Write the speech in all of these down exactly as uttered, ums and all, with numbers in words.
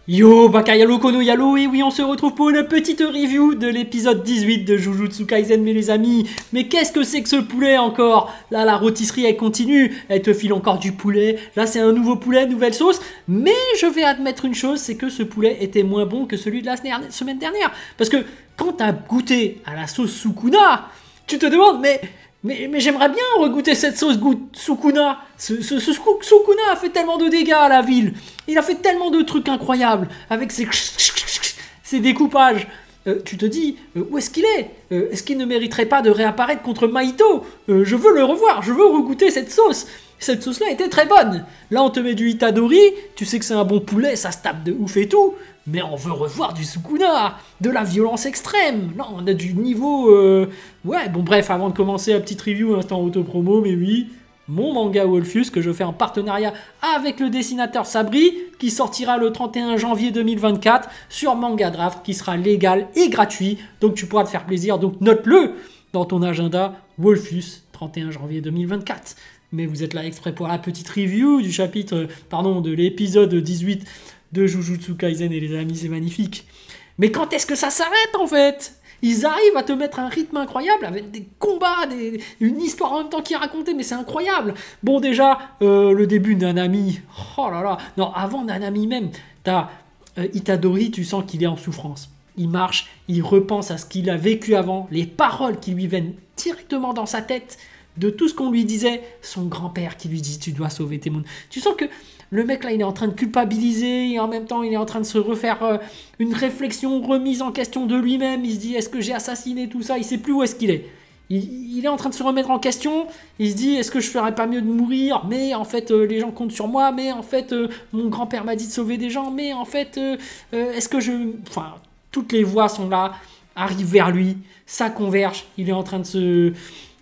Yo, Bakayalo Kono Yalo, et oui, on se retrouve pour une petite review de l'épisode dix-huit de Jujutsu Kaisen, mais les amis, mais qu'est-ce que c'est que ce poulet encore? Là, la rôtisserie, elle continue, elle te file encore du poulet, là, c'est un nouveau poulet, nouvelle sauce, mais je vais admettre une chose, c'est que ce poulet était moins bon que celui de la semaine dernière, parce que quand t'as goûté à la sauce Sukuna, tu te demandes, mais... Mais, mais j'aimerais bien regoûter cette sauce Sukuna. Ce, ce, ce Sukuna a fait tellement de dégâts à la ville. Il a fait tellement de trucs incroyables avec ses, ses découpages. Euh, tu te dis, euh, où est-ce qu'il est, euh, Est-ce qu'il ne mériterait pas de réapparaître contre Mahito? euh, Je veux le revoir, je veux regoûter cette sauce. Cette sauce-là était très bonne. Là, on te met du Itadori, tu sais que c'est un bon poulet, ça se tape de ouf et tout. Mais on veut revoir du Sukuna, de la violence extrême. Là, on a du niveau... Euh... Ouais, bon bref, avant de commencer la petite review, instant auto-promo, mais oui, mon manga Wolfius, que je fais en partenariat avec le dessinateur Sabri, qui sortira le trente et un janvier deux mille vingt-quatre sur Manga Draft, qui sera légal et gratuit. Donc tu pourras te faire plaisir, donc note-le dans ton agenda, Wolfius, trente et un janvier deux mille vingt-quatre. Mais vous êtes là exprès pour la petite review du chapitre, pardon, de l'épisode dix-huit de Jujutsu Kaisen, et les amis, c'est magnifique. Mais quand est-ce que ça s'arrête en fait? Ils arrivent à te mettre un rythme incroyable avec des combats, des... une histoire en même temps qui est racontée, mais c'est incroyable. Bon, déjà, euh, le début de Nanami, oh là là, non, avant Nanami même, t'as euh, Itadori, tu sens qu'il est en souffrance. Il marche, il repense à ce qu'il a vécu avant, les paroles qui lui viennent directement dans sa tête, de tout ce qu'on lui disait, son grand-père qui lui dit « tu dois sauver tes mondes ». Tu sens que le mec là, il est en train de culpabiliser et en même temps, il est en train de se refaire euh, une réflexion, remise en question de lui-même. Il se dit, est-ce que j'ai assassiné tout ça? Il sait plus où est-ce qu'il est. Il, il est en train de se remettre en question. Il se dit, est-ce que je ferais pas mieux de mourir? Mais en fait, euh, les gens comptent sur moi. Mais en fait, euh, mon grand-père m'a dit de sauver des gens. Mais en fait, euh, euh, est-ce que je... Enfin, toutes les voix sont là, arrivent vers lui. Ça converge. Il est en train de se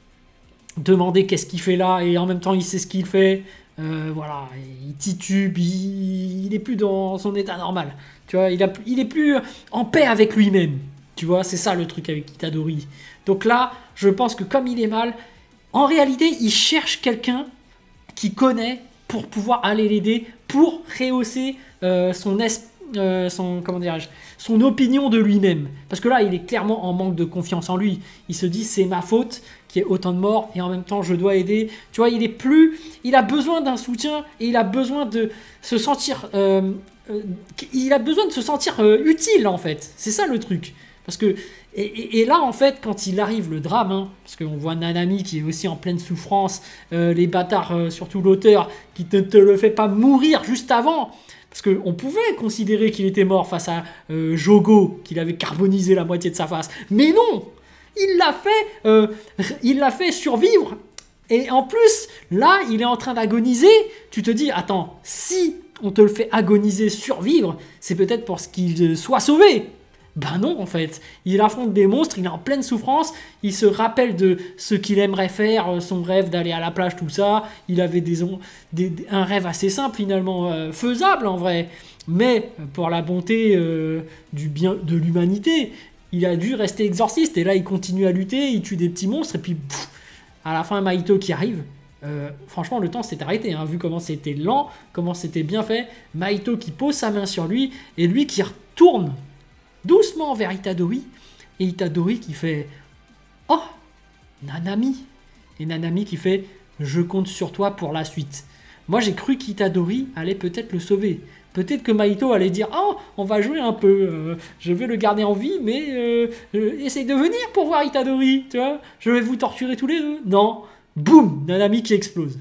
demander qu'est-ce qu'il fait là. Et en même temps, il sait ce qu'il fait. Euh, voilà, il titube, il, il est plus dans son état normal, tu vois, il, a, il est plus en paix avec lui-même, tu vois, c'est ça le truc avec Itadori. Donc là, je pense que comme il est mal, en réalité, il cherche quelqu'un qui connaît pour pouvoir aller l'aider, pour rehausser euh, son esprit. Euh, son, comment dirais-je, son opinion de lui-même. Parce que là, il est clairement en manque de confiance en lui. Il se dit, c'est ma faute qu'il y ait autant de morts et en même temps, je dois aider. Tu vois, il est plus... Il a besoin d'un soutien et il a besoin de se sentir... Euh, euh, il a besoin de se sentir euh, utile, en fait. C'est ça, le truc. Parce que... Et, et, et là, en fait, quand il arrive le drame, hein, parce qu'on voit Nanami qui est aussi en pleine souffrance, euh, les bâtards, euh, surtout l'auteur, qui ne te, te le fait pas mourir juste avant... Parce qu'on pouvait considérer qu'il était mort face à euh, Jogo, qu'il avait carbonisé la moitié de sa face. Mais non, il l'a fait, euh, il l'a fait survivre. Et en plus, là, il est en train d'agoniser. Tu te dis, attends, si on te le fait agoniser, survivre, c'est peut-être pour ce qu'il soit sauvé. Ben non, en fait. Il affronte des monstres, il est en pleine souffrance, il se rappelle de ce qu'il aimerait faire, son rêve d'aller à la plage, tout ça. Il avait des, des, un rêve assez simple, finalement, euh, faisable en vrai. Mais pour la bonté euh, du bien, de l'humanité, il a dû rester exorciste. Et là, il continue à lutter, il tue des petits monstres, et puis pff, à la fin, Mahito qui arrive. Euh, franchement, le temps s'est arrêté, hein, vu comment c'était lent, comment c'était bien fait. Mahito qui pose sa main sur lui, et lui qui retourne doucement vers Itadori, et Itadori qui fait « Oh, Nanami !» et Nanami qui fait « Je compte sur toi pour la suite. » Moi, j'ai cru qu'Itadori allait peut-être le sauver. Peut-être que Mahito allait dire « Oh, on va jouer un peu, euh, je vais le garder en vie, mais euh, euh, essaye de venir pour voir Itadori, tu vois, je vais vous torturer tous les deux. » Non, boum, Nanami qui explose.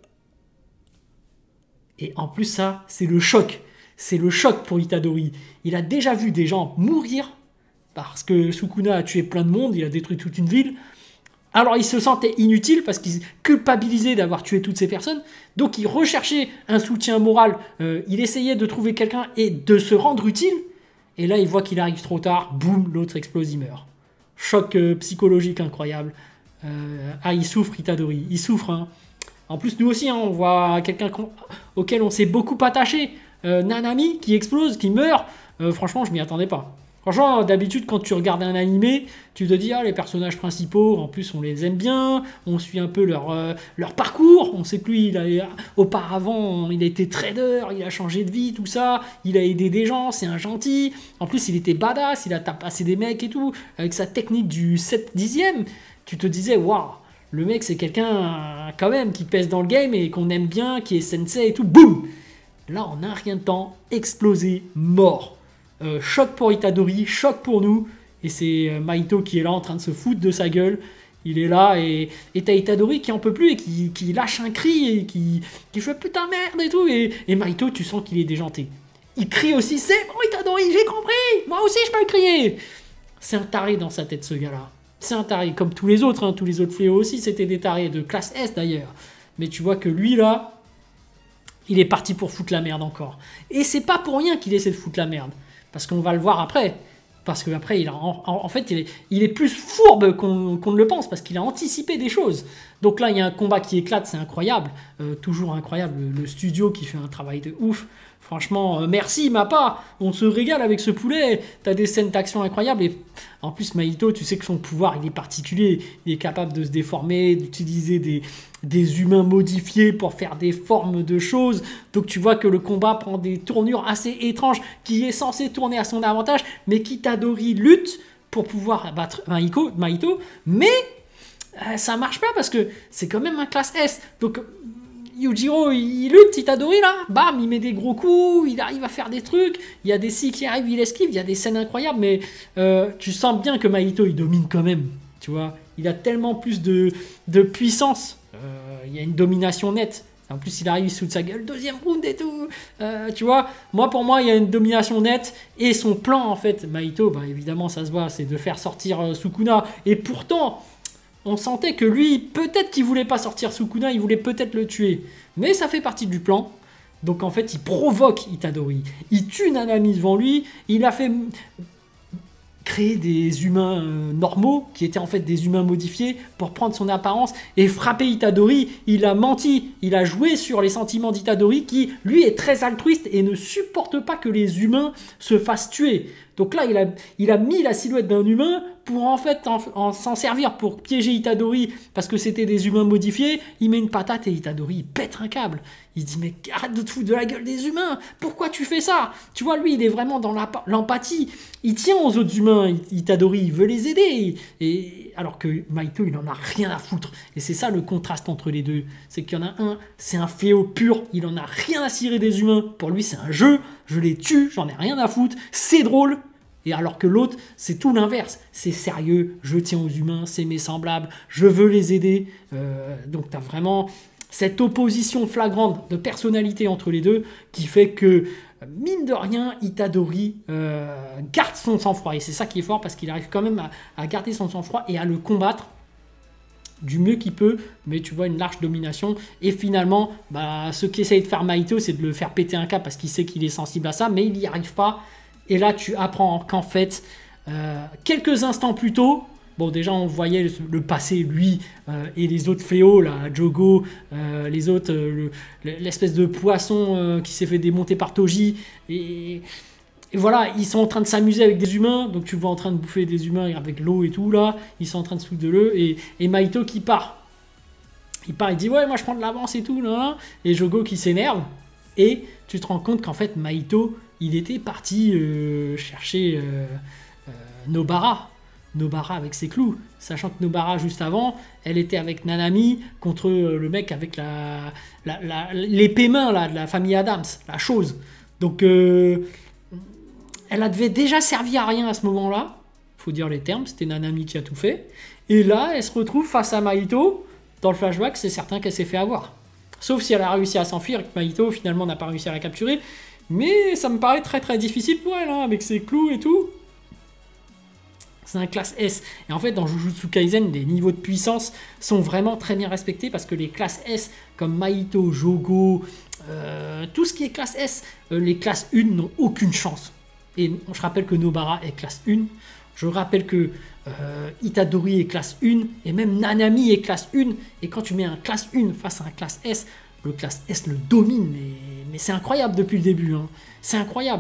Et en plus, ça, c'est le choc. C'est le choc pour Itadori. Il a déjà vu des gens mourir parce que Sukuna a tué plein de monde, il a détruit toute une ville. Alors il se sentait inutile parce qu'il culpabilisait d'avoir tué toutes ces personnes. Donc il recherchait un soutien moral. Euh, il essayait de trouver quelqu'un et de se rendre utile. Et là il voit qu'il arrive trop tard. Boum, l'autre explose, il meurt. Choc euh, psychologique incroyable. Euh, ah, il souffre Itadori. Il souffre. Hein. En plus nous aussi, hein, on voit quelqu'un auquel on s'est beaucoup attaché. Euh, Nanami qui explose, qui meurt, euh, franchement je m'y attendais pas. Franchement, d'habitude, quand tu regardes un animé, tu te dis, ah, les personnages principaux, en plus, on les aime bien, on suit un peu leur, euh, leur parcours. On sait que lui, il a, auparavant, il a été trader, il a changé de vie, tout ça, il a aidé des gens, c'est un gentil. En plus, il était badass, il a tapassé des mecs et tout, avec sa technique du sept dixième. Tu te disais, waouh, le mec, c'est quelqu'un, quand même, qui pèse dans le game et qu'on aime bien, qui est sensei et tout. Boum! Là, en un rien de temps, explosé, mort. Euh, choc pour Itadori, choc pour nous. Et c'est euh, Mahito qui est là en train de se foutre de sa gueule. Il est là et et t'as Itadori qui en peut plus et qui, qui lâche un cri et qui, qui fait putain merde et tout. Et, et Mahito, tu sens qu'il est déjanté. Il crie aussi, c'est bon Itadori, j'ai compris, moi aussi je peux crier. C'est un taré dans sa tête ce gars-là. C'est un taré, comme tous les autres, hein. Tous les autres fléaux aussi, c'était des tarés de classe S d'ailleurs. Mais tu vois que lui là, il est parti pour foutre la merde encore. Et c'est pas pour rien qu'il essaie de foutre la merde. Parce qu'on va le voir après. Parce qu'après, en, en, en fait, il est, il est plus fourbe qu'on qu'on ne le pense. Parce qu'il a anticipé des choses. Donc là, il y a un combat qui éclate, c'est incroyable. Euh, toujours incroyable. Le, le studio qui fait un travail de ouf. Franchement, euh, merci Mappa. On se régale avec ce poulet. T'as des scènes d'action incroyables. Et en plus, Mahito, tu sais que son pouvoir, il est particulier. Il est capable de se déformer, d'utiliser des, des humains modifiés pour faire des formes de choses. Donc tu vois que le combat prend des tournures assez étranges qui est censé tourner à son avantage. Mais qu'Itadori lutte pour pouvoir battre Mahito. Mahito mais euh, ça marche pas parce que c'est quand même un classe S. Donc Yujiro, il lutte, Itadori là, bam, il met des gros coups, il arrive à faire des trucs, il y a des si qui arrivent, il esquive, il y a des scènes incroyables, mais euh, tu sens bien que Mahito, il domine quand même, tu vois. Il a tellement plus de, de puissance, euh, il y a une domination nette. En plus, il arrive, il se fout de sa gueule, deuxième round et tout, euh, tu vois. Moi, pour moi, il y a une domination nette, et son plan, en fait, Mahito, bah, évidemment, ça se voit, c'est de faire sortir euh, Sukuna, et pourtant... On sentait que lui, peut-être qu'il voulait pas sortir Sukuna, il voulait peut-être le tuer. Mais ça fait partie du plan. Donc en fait, il provoque Itadori. Il tue Nanami devant lui. Il a fait créer des humains euh, normaux, qui étaient en fait des humains modifiés, pour prendre son apparence et frapper Itadori. Il a menti. Il a joué sur les sentiments d'Itadori, qui, lui, est très altruiste et ne supporte pas que les humains se fassent tuer. Donc là, il a, il a mis la silhouette d'un humain pour en fait en, en, s'en servir pour piéger Itadori parce que c'était des humains modifiés. Il met une patate et Itadori, il pète un câble. Il dit, mais arrête de te foutre de la gueule des humains. Pourquoi tu fais ça? Tu vois, lui, il est vraiment dans l'empathie. Il tient aux autres humains. Itadori, il veut les aider. Et, alors que Mahito, il en a rien à foutre. Et c'est ça le contraste entre les deux. C'est qu'il y en a un, c'est un fléau pur. Il en a rien à cirer des humains. Pour lui, c'est un jeu. Je les tue, j'en ai rien à foutre. C'est drôle. Et alors que l'autre, c'est tout l'inverse. C'est sérieux, je tiens aux humains, c'est mes semblables, je veux les aider. Euh, donc tu as vraiment cette opposition flagrante de personnalité entre les deux qui fait que, mine de rien, Itadori euh, garde son sang-froid. Et c'est ça qui est fort parce qu'il arrive quand même à, à garder son sang-froid et à le combattre du mieux qu'il peut, mais tu vois une large domination. Et finalement, bah, ce qu'essaye de faire Mahito, c'est de le faire péter un câble parce qu'il sait qu'il est sensible à ça, mais il n'y arrive pas. Et là, tu apprends qu'en fait, euh, quelques instants plus tôt, bon, déjà, on voyait le, le passé, lui euh, et les autres fléaux, là, Jogo, euh, les autres, euh, l'espèce de poisson euh, qui s'est fait démonter par Toji. Et, et voilà, ils sont en train de s'amuser avec des humains. Donc, tu le vois en train de bouffer des humains avec l'eau et tout, là. Ils sont en train de se foutre de l'eau. Et, et Mahito qui part. Il part, il dit, ouais, moi, je prends de l'avance et tout, là, là. Et Jogo qui s'énerve. Et tu te rends compte qu'en fait, Mahito... il était parti euh, chercher euh, euh, Nobara. Nobara avec ses clous. Sachant que Nobara, juste avant, elle était avec Nanami contre euh, le mec avec la, la, la, l'épée main là, de la famille Adams, la chose. Donc, euh, elle avait déjà servi à rien à ce moment-là. Il faut dire les termes, c'était Nanami qui a tout fait. Et là, elle se retrouve face à Mahito. Dans le flashback, c'est certain qu'elle s'est fait avoir. Sauf si elle a réussi à s'enfuir et que Mahito, finalement, n'a pas réussi à la capturer. Mais ça me paraît très très difficile pour elle, hein, avec ses clous et tout. C'est un classe S. Et en fait, dans Jujutsu Kaisen, les niveaux de puissance sont vraiment très bien respectés parce que les classes S, comme Mahito, Jogo, euh, tout ce qui est classe S, euh, les classes un n'ont aucune chance. Et je rappelle que Nobara est classe un. Je rappelle que euh, Itadori est classe un. Et même Nanami est classe un. Et quand tu mets un classe un face à un classe S, le classe S le domine. Mais, mais c'est incroyable depuis le début. Hein. C'est incroyable.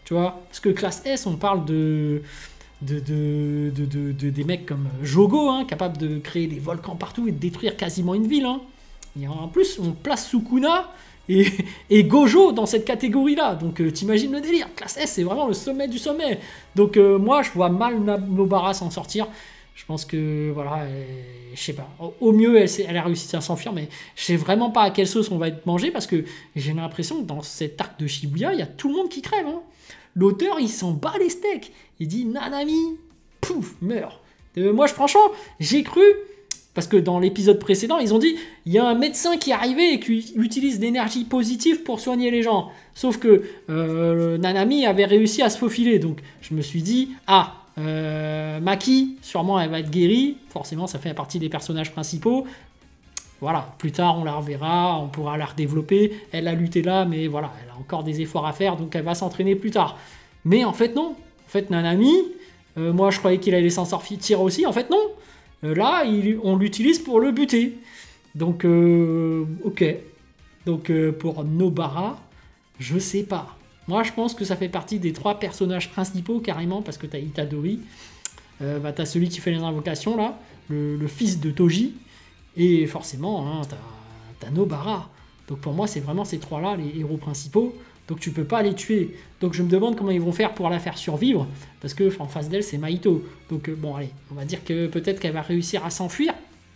tu vois. Parce que classe S, on parle de... De, de, de, de, de- des mecs comme Jogo, hein, capables de créer des volcans partout et de détruire quasiment une ville. Hein. Et en plus, on place Sukuna et, et Gojo dans cette catégorie-là. Donc euh, t'imagines le délire. Classe S, c'est vraiment le sommet du sommet. Donc euh, moi, je vois mal Na- Nobara s'en sortir. Je pense que, voilà, elle- je sais pas. Au, au mieux, elle, s'est- elle a réussi à s'enfuir, mais je sais vraiment pas à quelle sauce on va être mangé parce que j'ai l'impression que dans cet arc de Shibuya, il y a tout le monde qui crève. Hein. L'auteur, il s'en bat les steaks. Il dit Nanami, pouf, meurt. Euh, moi, je, franchement, j'ai cru, parce que dans l'épisode précédent, ils ont dit il y a un médecin qui est arrivé et qui utilise l'énergie positive pour soigner les gens. Sauf que euh, Nanami avait réussi à se faufiler. Donc, je me suis dit ah, euh, Maki, sûrement, elle va être guérie. Forcément, ça fait partie des personnages principaux. Voilà, plus tard on la reverra, on pourra la redévelopper. Elle a lutté là, mais voilà, elle a encore des efforts à faire, donc elle va s'entraîner plus tard. Mais en fait non, en fait Nanami, euh, moi je croyais qu'il allait s'en sortir aussi, en fait non. Euh, là, il- on l'utilise pour le buter. Donc, euh, ok. Donc euh, pour Nobara, je sais pas. Moi je pense que ça fait partie des trois personnages principaux carrément, parce que t'as Itadori, euh, bah, t'as celui qui fait les invocations là, le, le fils de Toji, et forcément, hein, t'as, t'as Nobara. Donc pour moi, c'est vraiment ces trois-là, les héros principaux. Donc tu peux pas les tuer. Donc je me demande comment ils vont faire pour la faire survivre. Parce que en face d'elle, c'est Mahito. Donc euh, bon, allez, on va dire que peut-être qu'elle va réussir à s'enfuir.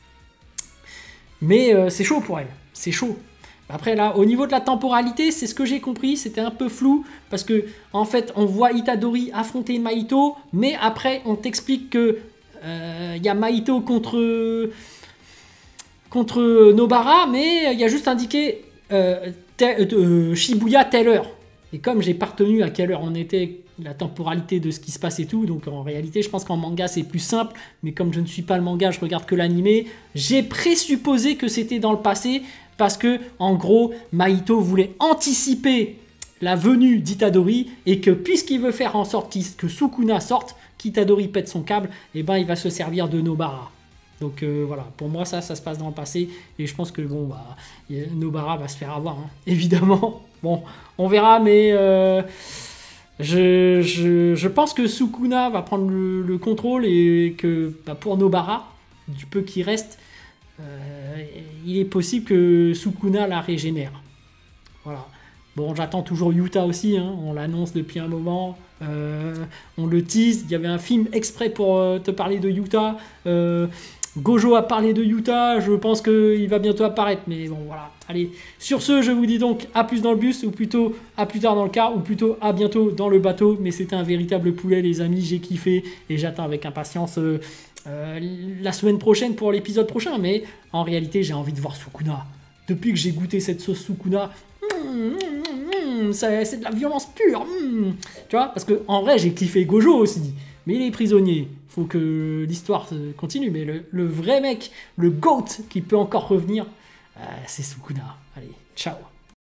Mais euh, c'est chaud pour elle. C'est chaud. Après là, au niveau de la temporalité, c'est ce que j'ai compris, c'était un peu flou. Parce que en fait, on voit Itadori affronter Mahito. Mais après, on t'explique que il y a Mahito contre... contre Nobara, mais il y a juste indiqué euh, te- euh, Shibuya telle heure. Et comme j'ai pas retenu à quelle heure on était, la temporalité de ce qui se passe et tout, donc en réalité, je pense qu'en manga c'est plus simple, mais comme je ne suis pas le manga, je regarde que l'animé, j'ai présupposé que c'était dans le passé, parce que, en gros, Mahito voulait anticiper la venue d'Itadori, et que puisqu'il veut faire en sorte qu'il- que Sukuna sorte, qu'Itadori pète son câble, et ben il va se servir de Nobara. Donc euh, voilà, pour moi ça, ça se passe dans le passé et je pense que bon bah Nobara va se faire avoir, hein. Évidemment. Bon, on verra, mais euh, je, je, je pense que Sukuna va prendre le, le contrôle et que bah, pour Nobara, du peu qui reste, euh, il est possible que Sukuna la régénère. Voilà. Bon, j'attends toujours Yuta aussi, hein. On l'annonce depuis un moment, euh, on le tease. Il y avait un film exprès pour euh, te parler de Yuta. Euh, Gojo a parlé de Yuta, je pense qu'il va bientôt apparaître, mais bon voilà. Allez, sur ce, je vous dis donc à plus dans le bus, ou plutôt à plus tard dans le car, ou plutôt à bientôt dans le bateau. Mais c'était un véritable poulet, les amis, j'ai kiffé et j'attends avec impatience euh, euh, la semaine prochaine pour l'épisode prochain. Mais en réalité, j'ai envie de voir Sukuna. Depuis que j'ai goûté cette sauce Sukuna, mm, mm, mm, c'est c'est de la violence pure. Mm. Tu vois, parce que en vrai, j'ai kiffé Gojo aussi. Mais il est prisonnier. Faut que l'histoire se continue. Mais le, le vrai mec, le GOAT qui peut encore revenir, euh, c'est Sukuna. Allez, ciao.